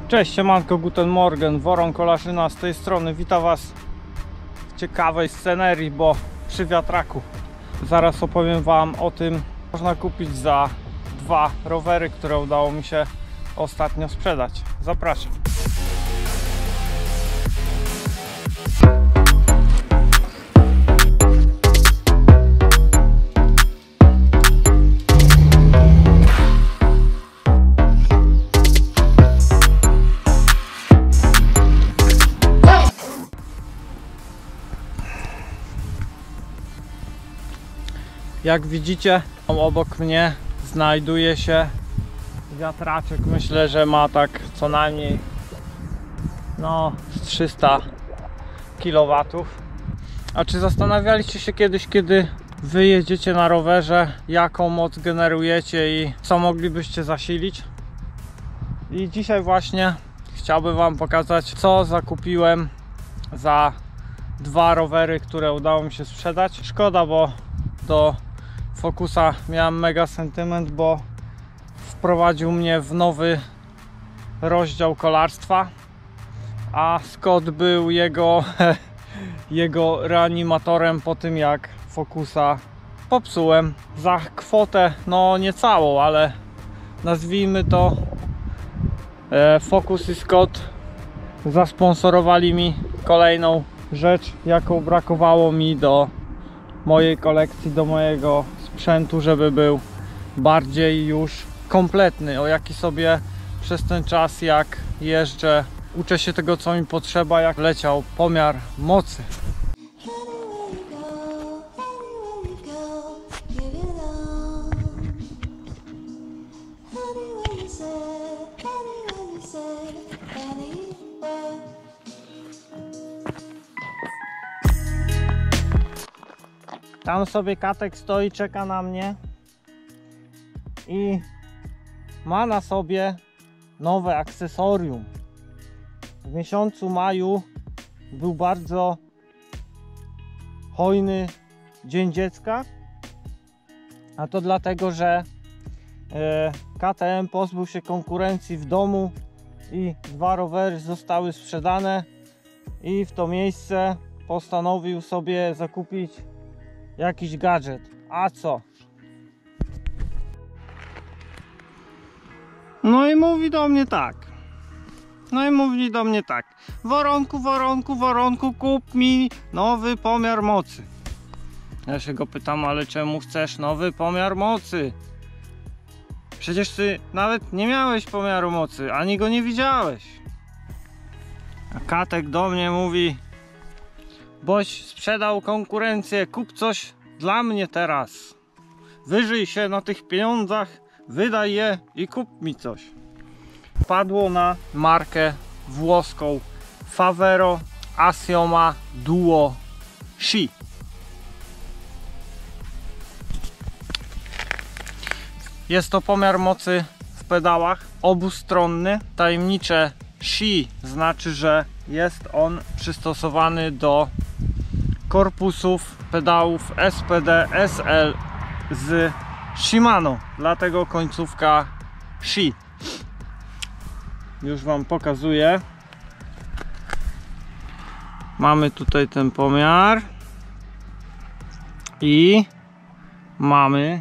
Cześć, siemanko, guten Morgen, Woron Kolarzyna z tej strony. Witam Was w ciekawej scenerii, bo przy wiatraku. Zaraz opowiem Wam o tym, co można kupić za dwa rowery, które udało mi się ostatnio sprzedać. Zapraszam. Jak widzicie, obok mnie znajduje się wiatraczek. Myślę, że ma tak co najmniej z 300 kW. A czy zastanawialiście się kiedyś, kiedy wy jedziecie na rowerze, jaką moc generujecie i co moglibyście zasilić? I dzisiaj właśnie chciałbym Wam pokazać, co zakupiłem za dwa rowery, które udało mi się sprzedać. Szkoda, bo do Focusa miałem mega sentyment, bo wprowadził mnie w nowy rozdział kolarstwa, a Scott był jego reanimatorem po tym, jak Focusa popsułem. Za kwotę niecałą, ale nazwijmy to, Focus i Scott zasponsorowali mi kolejną rzecz, jaką brakowało mi do mojej kolekcji, do mojego sprzętu, żeby był bardziej już kompletny, o jaki sobie przez ten czas, jak jeżdżę, uczę się tego, co mi potrzeba, jak leciał pomiar mocy. Tam sobie Katek stoi, czeka na mnie i ma na sobie nowe akcesorium. W miesiącu maju był bardzo hojny Dzień Dziecka, a to dlatego, że KTM pozbył się konkurencji w domu i dwa rowery zostały sprzedane i w to miejsce postanowił sobie zakupić jakiś gadżet. A co? No i mówi do mnie tak. Woronku, kup mi nowy pomiar mocy. Ja się go pytam, ale czemu chcesz nowy pomiar mocy? Przecież ty nawet nie miałeś pomiaru mocy, ani go nie widziałeś. A Katek do mnie mówi: boś sprzedał konkurencję, kup coś dla mnie teraz. Wyżyj się na tych pieniądzach, wydaj je i kup mi coś. Padło na markę włoską Favero Assioma Duo Sci. Jest to pomiar mocy w pedałach, obustronny. Tajemnicze Sci znaczy, że jest on przystosowany do korpusów pedałów SPD SL z Shimano, dlatego końcówka Sci. Już Wam pokazuję. Mamy tutaj ten pomiar i mamy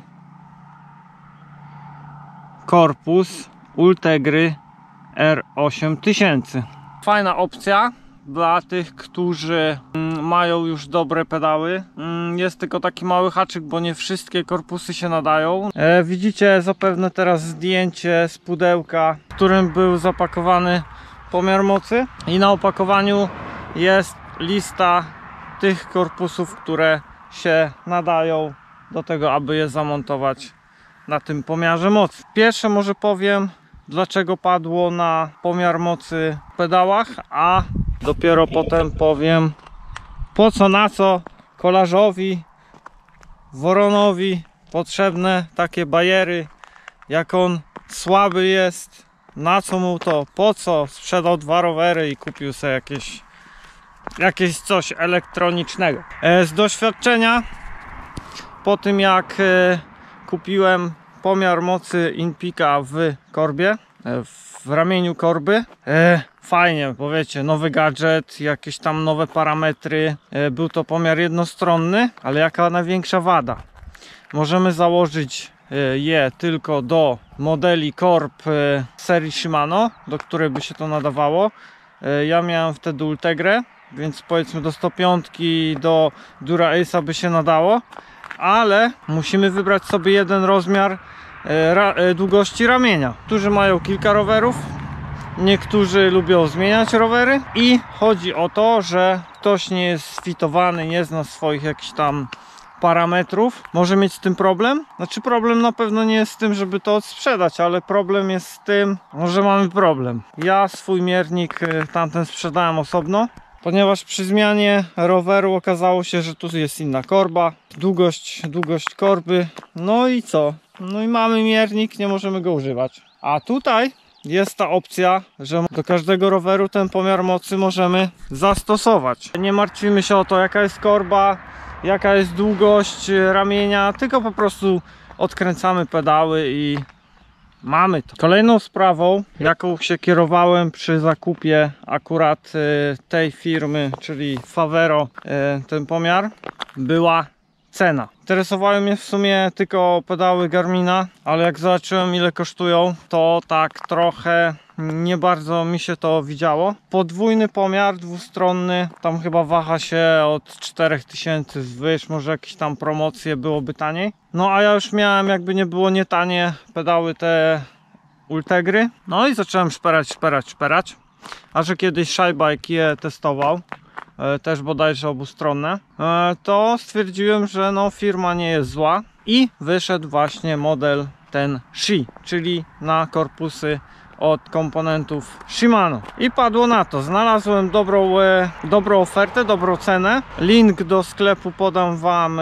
korpus Ultegry R8000. Fajna opcja dla tych, którzy mają już dobre pedały. Jest tylko taki mały haczyk, bo nie wszystkie korpusy się nadają. Widzicie zapewne teraz zdjęcie z pudełka, w którym był zapakowany pomiar mocy, i na opakowaniu jest lista tych korpusów, które się nadają do tego, aby je zamontować na tym pomiarze mocy. Pierwsze może powiem, dlaczego padło na pomiar mocy w pedałach, a dopiero potem powiem, po co, na co kolarzowi, Woronowi potrzebne takie bajery, jak on słaby jest, na co mu to, po co sprzedał dwa rowery i kupił sobie jakieś coś elektronicznego. Z doświadczenia, po tym jak kupiłem pomiar mocy InPeaka w korbie, w ramieniu korby. Fajnie, bo wiecie, nowy gadżet, jakieś tam nowe parametry. Był to pomiar jednostronny, ale jaka największa wada? Możemy założyć je tylko do modeli korb serii Shimano, do której by się to nadawało. Ja miałem wtedy Ultegrę, więc powiedzmy do 105 do Dura Ace'a by się nadało, ale musimy wybrać sobie jeden rozmiar długości ramienia. Niektórzy mają kilka rowerów, niektórzy lubią zmieniać rowery i chodzi o to, że ktoś nie jest sfitowany, nie zna swoich jakichś tam parametrów, może mieć z tym problem. Znaczy problem na pewno nie jest z tym, żeby to odsprzedać, ale problem jest z tym, że mamy problem. Ja swój miernik tamten sprzedałem osobno, ponieważ przy zmianie roweru okazało się, że tu jest inna korba, długość korby, no i co? No i mamy miernik, nie możemy go używać. A tutaj jest ta opcja, że do każdego roweru ten pomiar mocy możemy zastosować. Nie martwimy się o to, jaka jest korba, jaka jest długość ramienia, tylko po prostu odkręcamy pedały i mamy to. Kolejną sprawą, jaką się kierowałem przy zakupie akurat tej firmy, czyli Favero, ten pomiar, była cena. Interesowały mnie w sumie tylko pedały Garmina, ale jak zobaczyłem, ile kosztują, to tak trochę nie bardzo mi się to widziało. Podwójny pomiar, dwustronny, tam chyba waha się od 4000 zwyż, może jakieś tam promocje byłoby taniej. No a ja już miałem, jakby nie było, nie tanie pedały te Ultegry. No i zacząłem szperać. A że kiedyś Shybike je testował, też bodajże obustronne, to stwierdziłem, że no firma nie jest zła i wyszedł właśnie model ten Shi, czyli na korpusy od komponentów Shimano. I padło na to. Znalazłem dobrą ofertę, dobrą cenę. Link do sklepu podam wam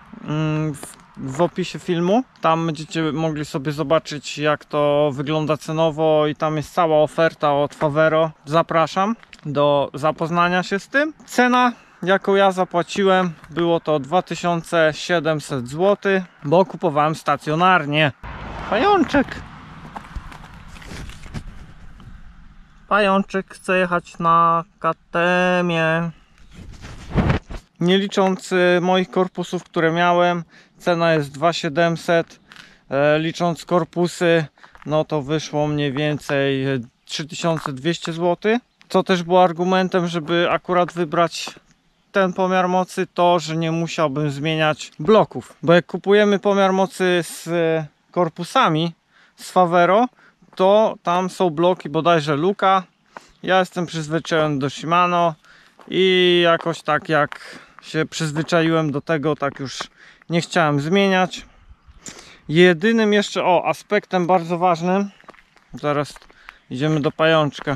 w opisie filmu. Tam będziecie mogli sobie zobaczyć, jak to wygląda cenowo i tam jest cała oferta od Favero. Zapraszam do zapoznania się z tym. Cena, jaką ja zapłaciłem, było to 2700 zł, bo kupowałem stacjonarnie. Pajączek chce jechać na KTM-ie. Nie licząc moich korpusów, które miałem, cena jest 2700. Licząc korpusy, no to wyszło mniej więcej 3200 zł. Co też było argumentem, żeby akurat wybrać ten pomiar mocy, to że nie musiałbym zmieniać bloków. Bo jak kupujemy pomiar mocy z korpusami z Favero, to tam są bloki bodajże Luka. Ja jestem przyzwyczajony do Shimano i jakoś tak jak się przyzwyczaiłem do tego, tak już nie chciałem zmieniać. Jedynym jeszcze aspektem bardzo ważnym, zaraz idziemy do pajączka.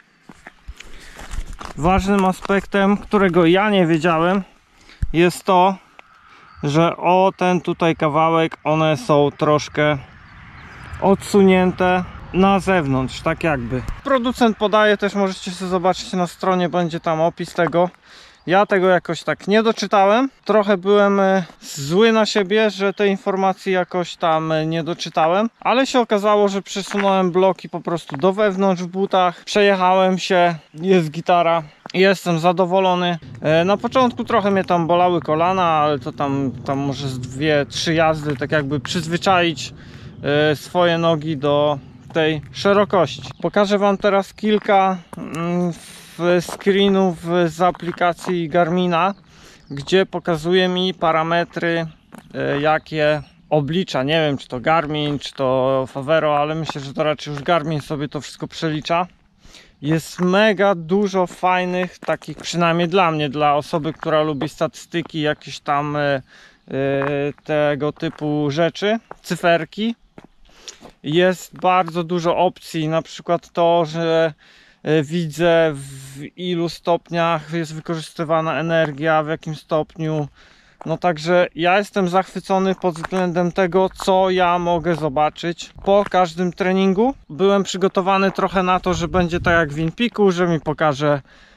Ważnym aspektem, którego ja nie wiedziałem, jest to, że ten tutaj kawałek, one są troszkę odsunięte na zewnątrz, tak jakby. Producent podaje, też możecie sobie zobaczyć na stronie, będzie tam opis tego. Ja tego jakoś tak nie doczytałem. Trochę byłem zły na siebie, że tej informacji jakoś tam nie doczytałem, ale się okazało, że przesunąłem bloki po prostu do wewnątrz w butach. Przejechałem się, jest gitara. Jestem zadowolony. Na początku trochę mnie tam bolały kolana, ale to tam może z 2-3 jazdy, tak jakby przyzwyczaić swoje nogi do tej szerokości. Pokażę wam teraz kilka screenów z aplikacji Garmina, gdzie pokazuje mi parametry, jakie oblicza. Nie wiem, czy to Garmin, czy to Favero, ale myślę, że to raczej już Garmin sobie to wszystko przelicza. Jest mega dużo fajnych, takich przynajmniej dla mnie, dla osoby, która lubi statystyki, jakieś tam tego typu rzeczy, cyferki. Jest bardzo dużo opcji, na przykład to, że widzę w ilu stopniach jest wykorzystywana energia, w jakim stopniu. No także ja jestem zachwycony pod względem tego, co ja mogę zobaczyć po każdym treningu. Byłem przygotowany trochę na to, że będzie tak jak w Inpiku, że mi pokaże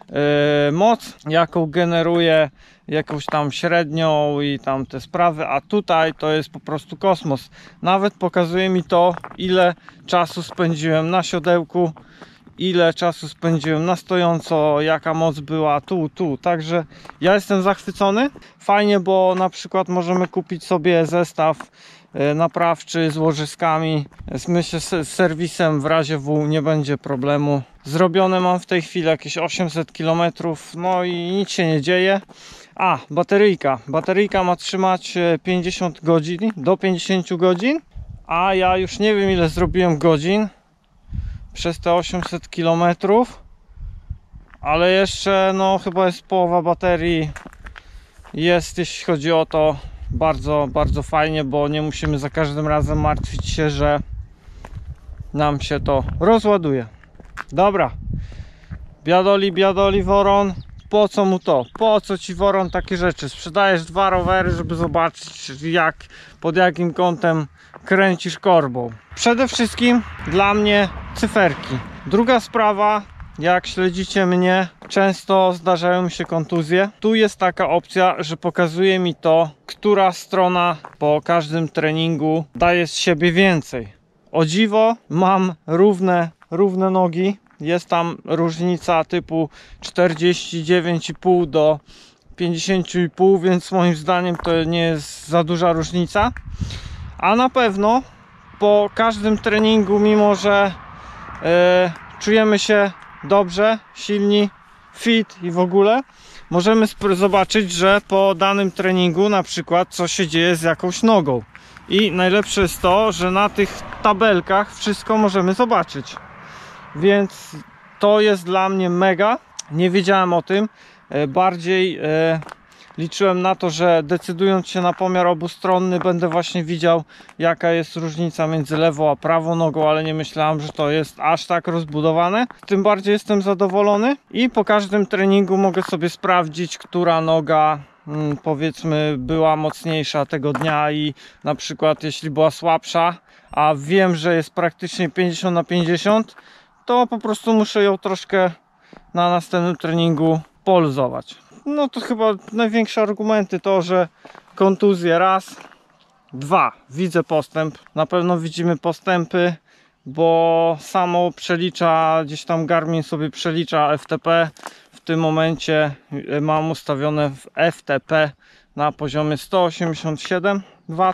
moc, jaką generuje, jakąś tam średnią i tam te sprawy, a tutaj to jest po prostu kosmos. Nawet pokazuje mi to, ile czasu spędziłem na siodełku, ile czasu spędziłem na stojąco, jaka moc była tu, także ja jestem zachwycony. Fajnie, bo na przykład możemy kupić sobie zestaw naprawczy z łożyskami. Myślę, z serwisem w razie W nie będzie problemu. Zrobione mam w tej chwili jakieś 800 km, no i nic się nie dzieje. A, bateryjka ma trzymać 50 godzin, do 50 godzin, a ja już nie wiem, ile zrobiłem godzin przez te 800 km, ale jeszcze no chyba jest połowa baterii jest, jeśli chodzi o to. Bardzo fajnie, bo nie musimy za każdym razem martwić się, że nam się to rozładuje. Dobra, biadoli Woron, po co mu to? Po co ci, Woron, takie rzeczy? Sprzedajesz 2 rowery, żeby zobaczyć, pod jakim kątem kręcisz korbą. Przede wszystkim dla mnie cyferki. Druga sprawa, jak śledzicie mnie, często zdarzają mi się kontuzje. Tu jest taka opcja, że pokazuje mi to, która strona po każdym treningu daje z siebie więcej. O dziwo, mam równe nogi. Jest tam różnica typu 49,5 do 50,5, więc moim zdaniem to nie jest za duża różnica. A na pewno po każdym treningu, mimo że czujemy się dobrze, silni, fit i w ogóle, możemy zobaczyć, że po danym treningu na przykład co się dzieje z jakąś nogą. I najlepsze jest to, że na tych tabelkach wszystko możemy zobaczyć. Więc to jest dla mnie mega. Nie wiedziałem o tym. Bardziej liczyłem na to, że decydując się na pomiar obustronny, będę właśnie widział, jaka jest różnica między lewą a prawą nogą, ale nie myślałem, że to jest aż tak rozbudowane. Tym bardziej jestem zadowolony i po każdym treningu mogę sobie sprawdzić, która noga powiedzmy była mocniejsza tego dnia i na przykład jeśli była słabsza, a wiem, że jest praktycznie 50/50, to po prostu muszę ją troszkę na następnym treningu poluzować. No to chyba największe argumenty to, że kontuzje raz, 2, widzę postęp, na pewno widzimy postępy, bo samo przelicza, gdzieś tam Garmin sobie przelicza FTP. W tym momencie mam ustawione w FTP na poziomie 187 W.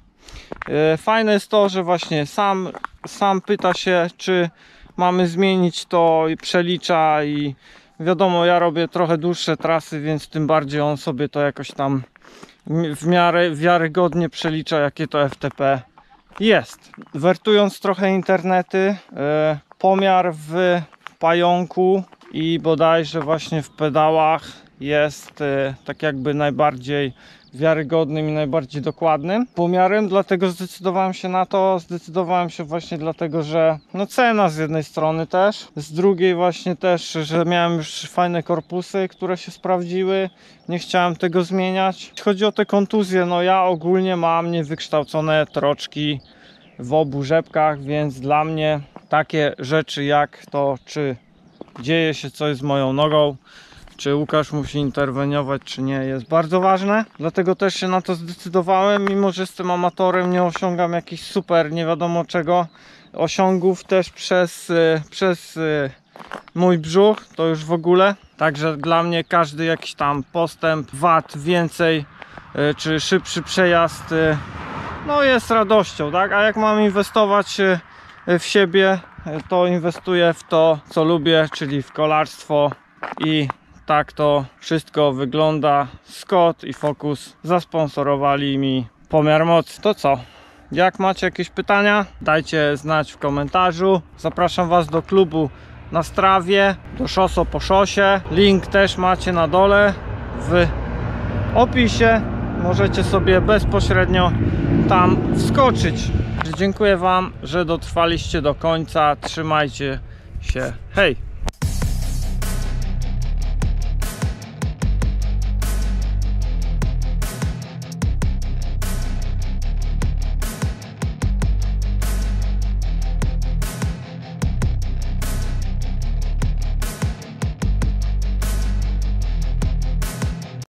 Fajne jest to, że właśnie sam pyta się, czy mamy zmienić to i przelicza, i wiadomo, ja robię trochę dłuższe trasy, więc tym bardziej on sobie to jakoś tam w miarę wiarygodnie przelicza, jakie to FTP jest. Wertując trochę internety, pomiar w pająku i bodajże właśnie w pedałach jest tak jakby najbardziej wiarygodnym i najbardziej dokładnym pomiarem, dlatego zdecydowałem się na to. Zdecydowałem się właśnie dlatego, że no cena z jednej strony też, z drugiej właśnie też, że miałem już fajne korpusy, które się sprawdziły, nie chciałem tego zmieniać. Jeśli chodzi o te kontuzje, no ja ogólnie mam niewykształcone troczki w obu rzepkach, więc dla mnie takie rzeczy jak to, czy dzieje się coś z moją nogą, czy Łukasz musi interweniować, czy nie, jest bardzo ważne. Dlatego też się na to zdecydowałem, mimo że jestem amatorem, nie osiągam jakichś super nie wiadomo czego osiągów też przez mój brzuch, to już w ogóle. Także dla mnie każdy jakiś tam postęp, wat więcej, czy szybszy przejazd, no jest radością, tak? A jak mam inwestować w siebie, to inwestuję w to, co lubię, czyli w kolarstwo, i tak to wszystko wygląda. Scott i Focus zasponsorowali mi pomiar mocy. To co? Jak macie jakieś pytania, dajcie znać w komentarzu. Zapraszam Was do klubu na Strawie, do Szoso po Szosie. Link też macie na dole w opisie. Możecie sobie bezpośrednio tam wskoczyć. Dziękuję Wam, że dotrwaliście do końca. Trzymajcie się. Hej!